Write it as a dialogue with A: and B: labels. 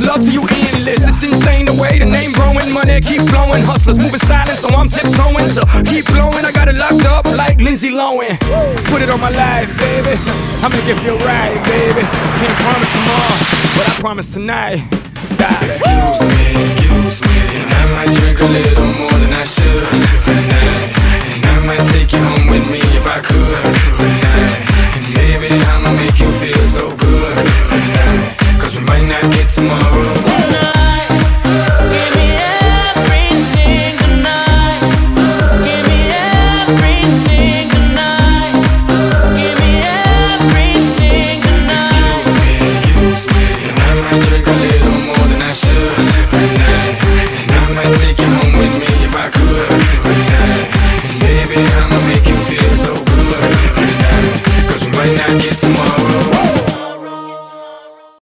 A: love to you endless. It's insane the way the name growing, money keep flowing. Hustlers moving silent, so I'm tiptoeing. So keep blowing, I got it locked up like Lindsay Lohan. Put it on my life, baby. I make it feel right, baby. Can't promise tomorrow, but I promise tonight.
B: Excuse me, and I might drink a little more than I should tonight. And I might take you home with me if I could tonight. And baby, I'ma make you feel so good tonight, 'cause we might not get tomorrow.
C: Tonight, give me everything tonight. Give me everything tonight. Give me everything tonight.
B: Excuse me, and I might drink a little more than I should tonight. And I might take you home